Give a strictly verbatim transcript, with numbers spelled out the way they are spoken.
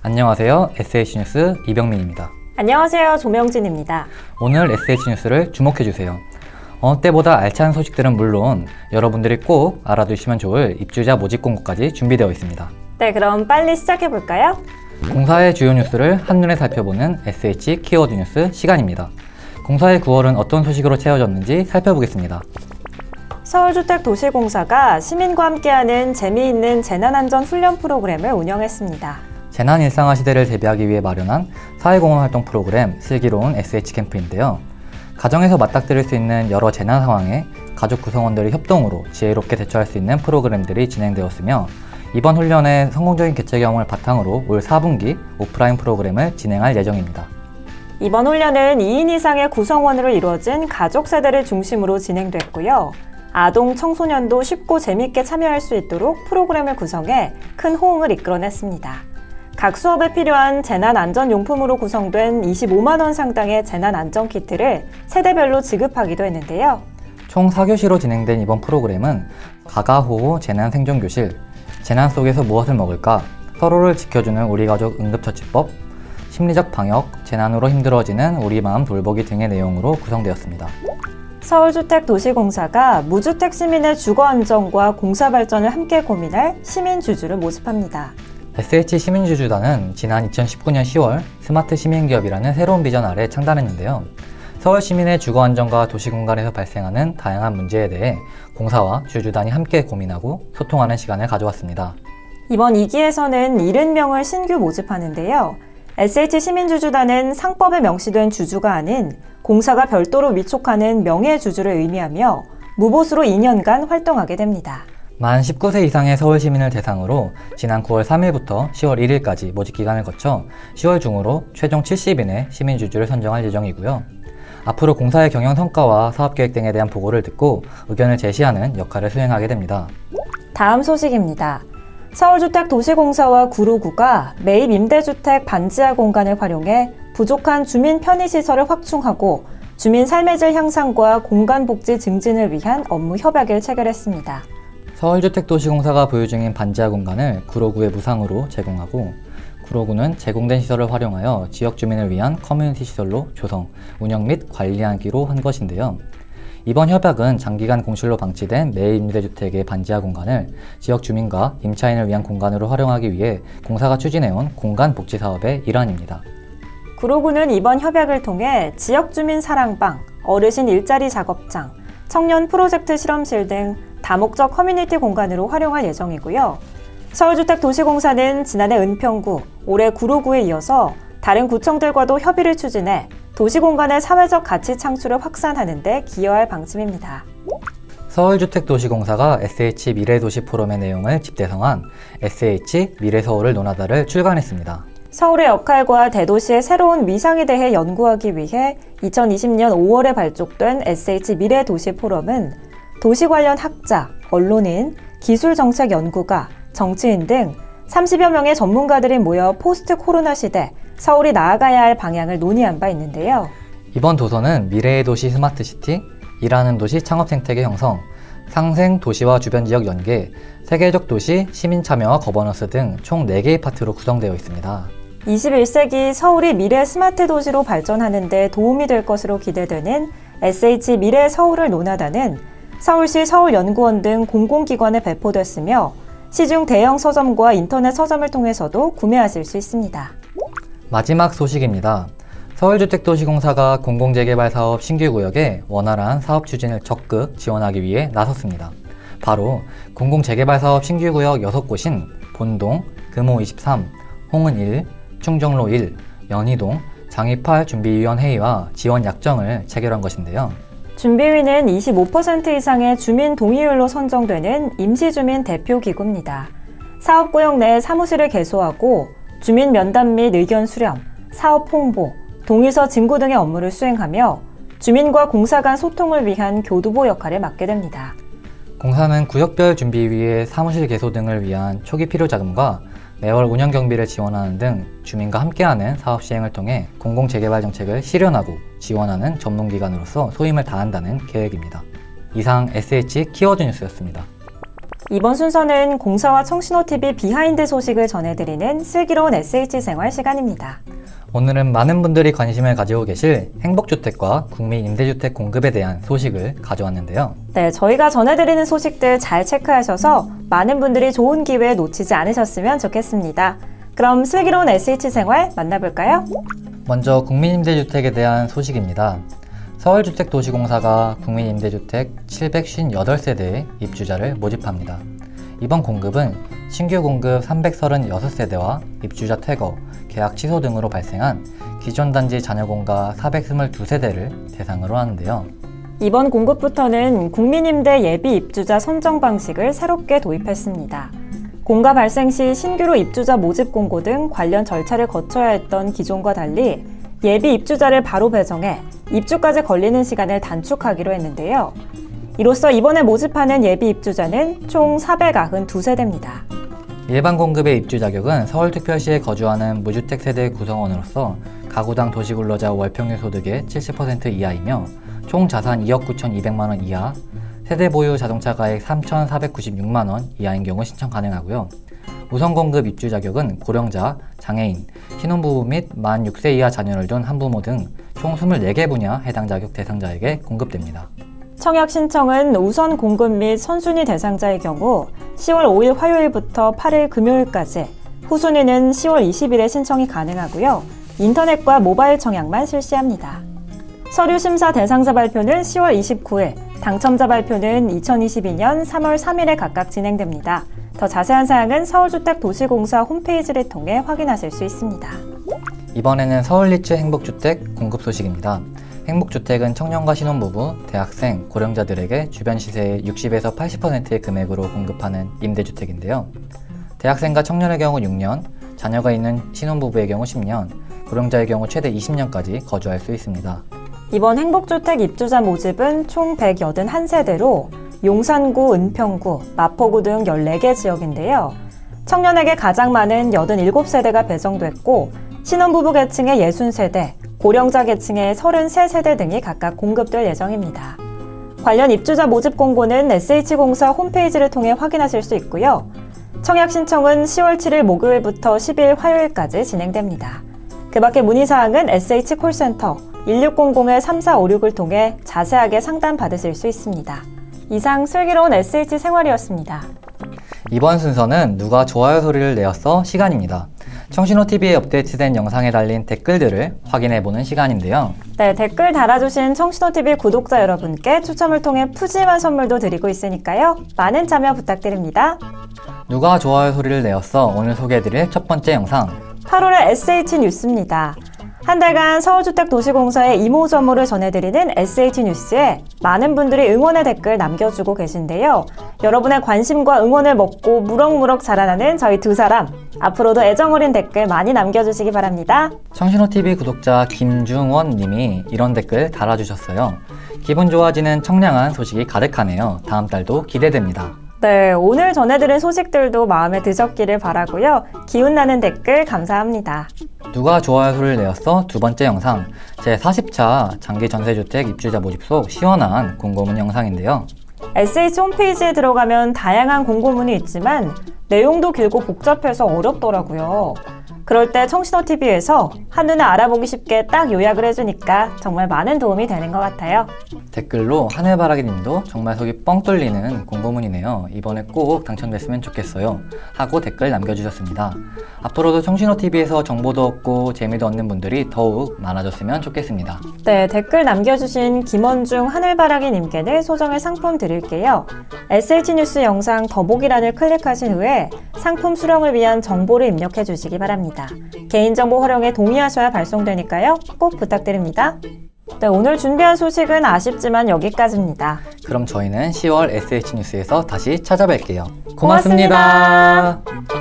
안녕하세요. 에스에이치 뉴스 이병민입니다. 안녕하세요. 조명진입니다. 오늘 에스에이치 뉴스를 주목해주세요. 어느 때보다 알찬 소식들은 물론 여러분들이 꼭 알아두시면 좋을 입주자 모집 공고까지 준비되어 있습니다. 네, 그럼 빨리 시작해볼까요? 공사의 주요 뉴스를 한눈에 살펴보는 에스에이치 키워드 뉴스 시간입니다. 공사의 구월은 어떤 소식으로 채워졌는지 살펴보겠습니다. 서울주택도시공사가 시민과 함께하는 재미있는 재난안전 훈련 프로그램을 운영했습니다. 재난 일상화 시대를 대비하기 위해 마련한 사회공헌 활동 프로그램 슬기로운 에스에이치 캠프인데요. 가정에서 맞닥뜨릴 수 있는 여러 재난 상황에 가족 구성원들의 협동으로 지혜롭게 대처할 수 있는 프로그램들이 진행되었으며, 이번 훈련의 성공적인 개최 경험을 바탕으로 올 사 분기 오프라인 프로그램을 진행할 예정입니다. 이번 훈련은 이 인 이상의 구성원으로 이루어진 가족 세대를 중심으로 진행됐고요. 아동, 청소년도 쉽고 재미있게 참여할 수 있도록 프로그램을 구성해 큰 호응을 이끌어냈습니다. 각 수업에 필요한 재난안전용품으로 구성된 이십오만 원 상당의 재난안전키트를 세대별로 지급하기도 했는데요. 총 사 교시로 진행된 이번 프로그램은 가가호호 재난생존교실, 재난 속에서 무엇을 먹을까, 서로를 지켜주는 우리 가족 응급처치법, 심리적 방역, 재난으로 힘들어지는 우리 마음 돌보기 등의 내용으로 구성되었습니다. 서울주택도시공사가 무주택 시민의 주거안전과 공사발전을 함께 고민할 시민주주를 모집합니다. 에스에이치 시민주주단은 지난 이천십구 년 시월 스마트 시민기업이라는 새로운 비전 아래 창단했는데요. 서울 시민의 주거안전과 도시공간에서 발생하는 다양한 문제에 대해 공사와 주주단이 함께 고민하고 소통하는 시간을 가져왔습니다. 이번 이 기에서는 칠십 명을 신규 모집하는데요. 에스에이치 시민주주단은 상법에 명시된 주주가 아닌 공사가 별도로 위촉하는 명예주주를 의미하며 무보수로 이 년간 활동하게 됩니다. 만 십구 세 이상의 서울 시민을 대상으로 지난 구월 삼 일부터 시월 일 일까지 모집 기간을 거쳐 시월 중으로 최종 칠십 인의 시민주주를 선정할 예정이고요. 앞으로 공사의 경영 성과와 사업계획 등에 대한 보고를 듣고 의견을 제시하는 역할을 수행하게 됩니다. 다음 소식입니다. 서울주택도시공사와 구로구가 매입 임대주택 반지하 공간을 활용해 부족한 주민 편의시설을 확충하고 주민 삶의 질 향상과 공간복지 증진을 위한 업무 협약을 체결했습니다. 서울주택도시공사가 보유 중인 반지하 공간을 구로구에 무상으로 제공하고, 구로구는 제공된 시설을 활용하여 지역 주민을 위한 커뮤니티 시설로 조성, 운영 및 관리하기로 한 것인데요. 이번 협약은 장기간 공실로 방치된 매입 임대주택의 반지하 공간을 지역 주민과 임차인을 위한 공간으로 활용하기 위해 공사가 추진해온 공간복지 사업의 일환입니다. 구로구는 이번 협약을 통해 지역 주민 사랑방, 어르신 일자리 작업장, 청년 프로젝트 실험실 등 다목적 커뮤니티 공간으로 활용할 예정이고요. 서울주택도시공사는 지난해 은평구, 올해 구로구에 이어서 다른 구청들과도 협의를 추진해 도시공간의 사회적 가치 창출을 확산하는 데 기여할 방침입니다. 서울주택도시공사가 에스에이치 미래도시 포럼의 내용을 집대성한 에스에이치 미래서울을 논하다를 출간했습니다. 서울의 역할과 대도시의 새로운 위상에 대해 연구하기 위해 이천이십 년 오월에 발족된 에스에이치 미래도시 포럼은 도시 관련 학자, 언론인, 기술정책연구가, 정치인 등 삼십여 명의 전문가들이 모여 포스트 코로나 시대 서울이 나아가야 할 방향을 논의한 바 있는데요. 이번 도서는 미래의 도시 스마트시티, 일하는 도시 창업 생태계 형성, 상생 도시와 주변 지역 연계, 세계적 도시 시민 참여와 거버넌스 등 총 네 개의 파트로 구성되어 있습니다. 이십일 세기 서울이 미래 스마트 도시로 발전하는 데 도움이 될 것으로 기대되는 에스에이치 미래 서울을 논하다는 서울시 서울연구원 등 공공기관에 배포됐으며 시중 대형 서점과 인터넷 서점을 통해서도 구매하실 수 있습니다. 마지막 소식입니다. 서울주택도시공사가 공공재개발 사업 신규구역에 원활한 사업 추진을 적극 지원하기 위해 나섰습니다. 바로 공공재개발 사업 신규구역 여섯 곳인 본동, 금호 이십삼, 홍은 일, 충정로 일, 연희동, 장이팔 준비위원회의와 지원 약정을 체결한 것인데요. 준비위는 이십오 퍼센트 이상의 주민 동의율로 선정되는 임시주민 대표기구입니다. 사업구역 내 사무실을 개소하고 주민 면담 및 의견 수렴, 사업 홍보, 동의서 진구 등의 업무를 수행하며 주민과 공사 간 소통을 위한 교두보 역할을 맡게 됩니다. 공사는 구역별 준비위의 사무실 개소 등을 위한 초기 필요 자금과 매월 운영 경비를 지원하는 등 주민과 함께하는 사업 시행을 통해 공공재개발 정책을 실현하고 지원하는 전문기관으로서 소임을 다한다는 계획입니다. 이상 에스에이치 키워드 뉴스였습니다. 이번 순서는 공사와 청신호티비 비하인드 소식을 전해드리는 슬기로운 에스에이치 생활 시간입니다. 오늘은 많은 분들이 관심을 가지고 계실 행복주택과 국민임대주택 공급에 대한 소식을 가져왔는데요. 네, 저희가 전해드리는 소식들 잘 체크하셔서 많은 분들이 좋은 기회 놓치지 않으셨으면 좋겠습니다. 그럼 슬기로운 에스에이치 생활 만나볼까요? 먼저 국민임대주택에 대한 소식입니다. 서울주택도시공사가 국민임대주택 칠백오십팔 세대의 입주자를 모집합니다. 이번 공급은 신규 공급 삼백삼십육 세대와 입주자 퇴거, 계약 취소 등으로 발생한 기존 단지 잔여공가 사백이십이 세대를 대상으로 하는데요. 이번 공급부터는 국민임대 예비 입주자 선정 방식을 새롭게 도입했습니다. 공가 발생 시 신규로 입주자 모집 공고 등 관련 절차를 거쳐야 했던 기존과 달리 예비 입주자를 바로 배정해 입주까지 걸리는 시간을 단축하기로 했는데요. 이로써 이번에 모집하는 예비 입주자는 총 사백구십이 세대입니다. 일반 공급의 입주 자격은 서울특별시에 거주하는 무주택 세대 구성원으로서 가구당 도시근로자 월평균 소득의 칠십 퍼센트 이하이며 총 자산 이억 구천이백만 원 이하, 세대 보유 자동차 가액 삼천사백구십육만 원 이하인 경우 신청 가능하고요. 우선 공급 입주 자격은 고령자, 장애인, 신혼부부 및 만 여섯 세 이하 자녀를 둔 한부모 등 총 이십사 개 분야 해당 자격 대상자에게 공급됩니다. 청약 신청은 우선 공급 및 선순위 대상자의 경우 시월 오일 화요일부터 팔일 금요일까지, 후순위는 시월 이십일에 신청이 가능하고요. 인터넷과 모바일 청약만 실시합니다. 서류 심사 대상자 발표는 시월 이십구일, 당첨자 발표는 이천이십이년 삼월 삼일에 각각 진행됩니다. 더 자세한 사항은 서울주택도시공사 홈페이지를 통해 확인하실 수 있습니다. 이번에는 서울리츠 행복주택 공급 소식입니다. 행복주택은 청년과 신혼부부, 대학생, 고령자들에게 주변 시세의 육십에서 팔십 퍼센트의 금액으로 공급하는 임대주택인데요. 대학생과 청년의 경우 육 년, 자녀가 있는 신혼부부의 경우 십 년, 고령자의 경우 최대 이십 년까지 거주할 수 있습니다. 이번 행복주택 입주자 모집은 총 백팔십일 세대로 용산구, 은평구, 마포구 등 열네 개 지역인데요. 청년에게 가장 많은 팔십칠 세대가 배정됐고 신혼부부 계층의 육십 세대, 고령자 계층의 삼십삼 세대 등이 각각 공급될 예정입니다. 관련 입주자 모집 공고는 에스에이치공사 홈페이지를 통해 확인하실 수 있고요. 청약 신청은 시월 칠일 목요일부터 십일 화요일까지 진행됩니다. 그 밖에 문의사항은 에스에이치 콜센터 일육공공 삼사오육을 통해 자세하게 상담 받으실 수 있습니다. 이상 슬기로운 에스에이치 생활이었습니다. 이번 순서는 누가 좋아요 소리를 내었어 시간입니다. 청신호티비에 업데이트된 영상에 달린 댓글들을 확인해보는 시간인데요. 네, 댓글 달아주신 청신호티비 구독자 여러분께 추첨을 통해 푸짐한 선물도 드리고 있으니까요. 많은 참여 부탁드립니다. 누가 좋아요 소리를 내었어 오늘 소개해드릴 첫 번째 영상. 팔월의 에스에이치 뉴스입니다. 한 달간 서울주택도시공사의 이모저모를 전해드리는 에스에이치 뉴스에 많은 분들이 응원의 댓글 남겨주고 계신데요. 여러분의 관심과 응원을 먹고 무럭무럭 자라나는 저희 두 사람, 앞으로도 애정어린 댓글 많이 남겨주시기 바랍니다. 청신호티비 구독자 김중원 님이 이런 댓글 달아주셨어요. 기분 좋아지는 청량한 소식이 가득하네요. 다음 달도 기대됩니다. 네, 오늘 전해드린 소식들도 마음에 드셨기를 바라고요. 기운나는 댓글 감사합니다. 누가 좋아요 소리를 내었어? 두 번째 영상. 제사십 차 장기 전세주택 입주자 모집 속 시원한 공고문 영상인데요. 에스에이치 홈페이지에 들어가면 다양한 공고문이 있지만 내용도 길고 복잡해서 어렵더라고요. 그럴 때 청신호티비에서 한눈에 알아보기 쉽게 딱 요약을 해주니까 정말 많은 도움이 되는 것 같아요. 댓글로 하늘바라기 님도 정말 속이 뻥 뚫리는 공고문이네요. 이번에 꼭 당첨됐으면 좋겠어요. 하고 댓글 남겨주셨습니다. 앞으로도 청신호티비에서 정보도 얻고 재미도 얻는 분들이 더욱 많아졌으면 좋겠습니다. 네, 댓글 남겨주신 김원중 하늘바라기 님께는 소정의 상품 드릴게요. 에스에이치 뉴스 영상 더보기란을 클릭하신 후에 상품 수령을 위한 정보를 입력해 주시기 바랍니다. 개인정보 활용에 동의하셔야 발송되니까요. 꼭 부탁드립니다. 네, 오늘 준비한 소식은 아쉽지만 여기까지입니다. 그럼 저희는 시월 에스에이치 뉴스에서 다시 찾아뵐게요. 고맙습니다. 고맙습니다.